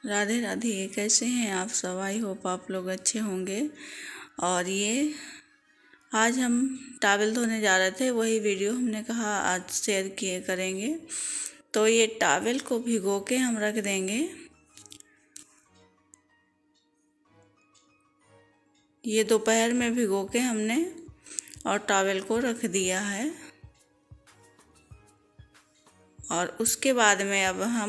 राधे राधे। कैसे हैं आप सब? आई होप आप लोग अच्छे होंगे। और ये आज हम टॉवल धोने जा रहे थे, वही वीडियो हमने कहा आज शेयर किए करेंगे। तो ये टॉवल को भिगो के हम रख देंगे। ये दोपहर में भिगो के हमने और टॉवल को रख दिया है। और उसके बाद में अब हम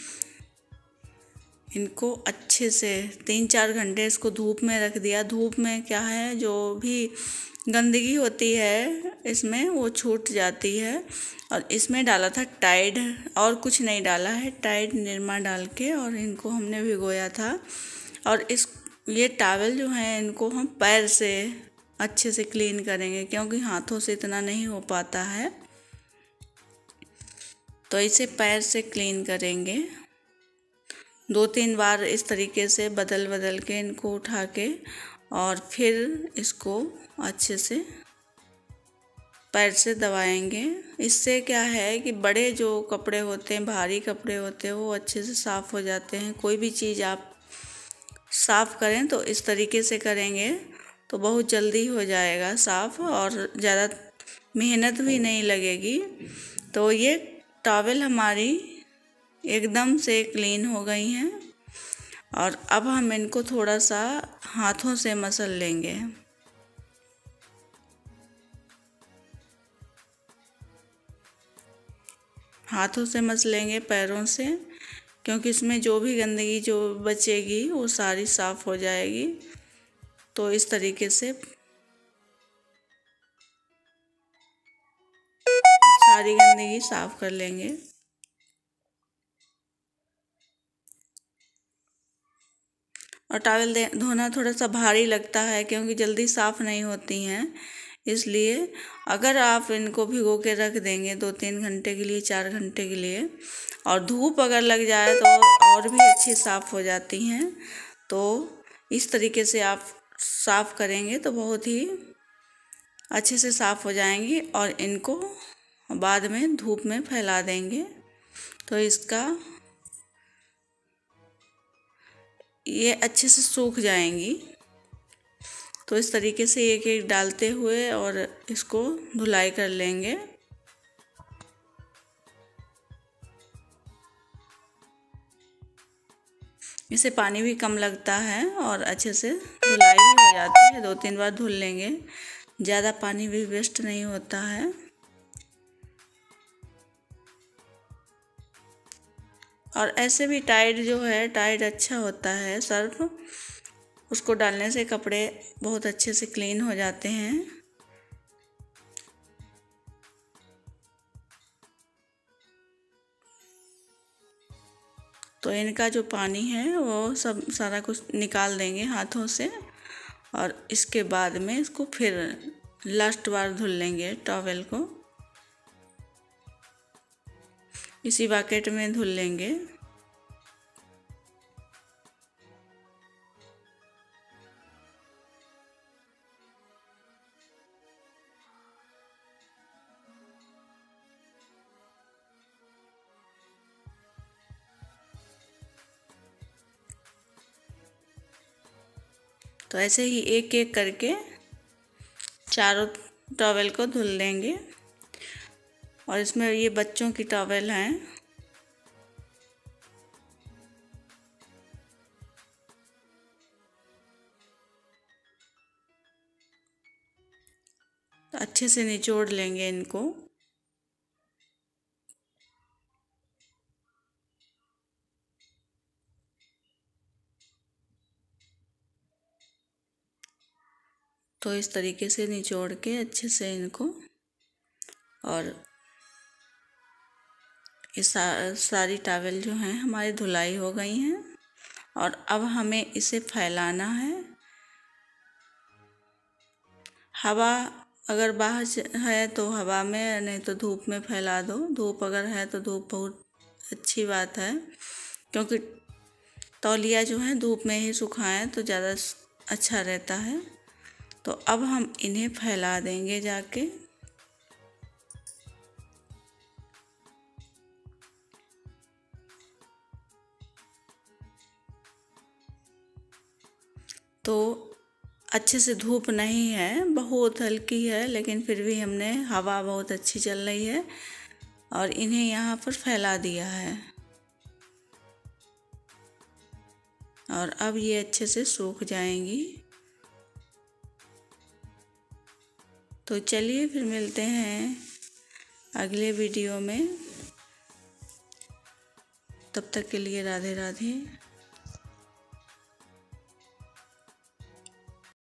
इनको अच्छे से 3-4 घंटे इसको धूप में रख दिया। धूप में क्या है, जो भी गंदगी होती है इसमें वो छूट जाती है। और इसमें डाला था टाइड, और कुछ नहीं डाला है, टाइड निरमा डाल के और इनको हमने भिगोया था। और ये टॉवल जो है इनको हम पैर से अच्छे से क्लीन करेंगे, क्योंकि हाथों से इतना नहीं हो पाता है। तो इसे पैर से क्लीन करेंगे 2-3 बार इस तरीके से बदल बदल के इनको उठा के, और फिर इसको अच्छे से पैर से दबाएंगे। इससे क्या है कि बड़े जो कपड़े होते हैं, भारी कपड़े होते हैं, वो अच्छे से साफ़ हो जाते हैं। कोई भी चीज़ आप साफ़ करें तो इस तरीके से करेंगे तो बहुत जल्दी हो जाएगा साफ़, और ज़्यादा मेहनत भी नहीं लगेगी। तो ये टॉवल हमारी एकदम से क्लीन हो गई हैं। और अब हम इनको थोड़ा सा हाथों से मसल लेंगे। हाथों से मसलेंगे, पैरों से, क्योंकि इसमें जो भी गंदगी जो बचेगी वो सारी साफ़ हो जाएगी। तो इस तरीके से सारी गंदगी साफ़ कर लेंगे। और टॉवल धोना थोड़ा सा भारी लगता है, क्योंकि जल्दी साफ़ नहीं होती हैं। इसलिए अगर आप इनको भिगो के रख देंगे 2-3 घंटे के लिए, 4 घंटे के लिए, और धूप अगर लग जाए तो और भी अच्छी साफ़ हो जाती हैं। तो इस तरीके से आप साफ़ करेंगे तो बहुत ही अच्छे से साफ़ हो जाएंगी। और इनको बाद में धूप में फैला देंगे तो ये अच्छे से सूख जाएंगी। तो इस तरीके से एक एक डालते हुए और इसको धुलाई कर लेंगे। इससे पानी भी कम लगता है और अच्छे से धुलाई भी हो जाती है। 2-3 बार धुल लेंगे, ज़्यादा पानी भी वेस्ट नहीं होता है। और ऐसे भी टाइड जो है, टाइड अच्छा होता है सर्फ, उसको डालने से कपड़े बहुत अच्छे से क्लीन हो जाते हैं। तो इनका जो पानी है वो सब सारा कुछ निकाल देंगे हाथों से। और इसके बाद में इसको फिर लास्ट बार धुल लेंगे टॉवल को, इसी बकेट में धुल लेंगे। तो ऐसे ही एक एक करके चारों टॉवल को धुल लेंगे। और इसमें ये बच्चों की टॉवल हैं। तो अच्छे से निचोड़ लेंगे इनको। तो इस तरीके से निचोड़ के अच्छे से इनको, और ये सारी टॉवल जो हैं हमारी धुलाई हो गई हैं। और अब हमें इसे फैलाना है। हवा अगर बाहर है तो हवा में, नहीं तो धूप में फैला दो। धूप अगर है तो धूप बहुत अच्छी बात है, क्योंकि तौलिया जो है धूप में ही सुखाएं तो ज़्यादा अच्छा रहता है। तो अब हम इन्हें फैला देंगे जाके। तो अच्छे से धूप नहीं है, बहुत हल्की है, लेकिन फिर भी हमने हवा बहुत अच्छी चल रही है और इन्हें यहाँ पर फैला दिया है। और अब ये अच्छे से सूख जाएंगी। तो चलिए फिर मिलते हैं अगले वीडियो में। तब तक के लिए राधे राधे।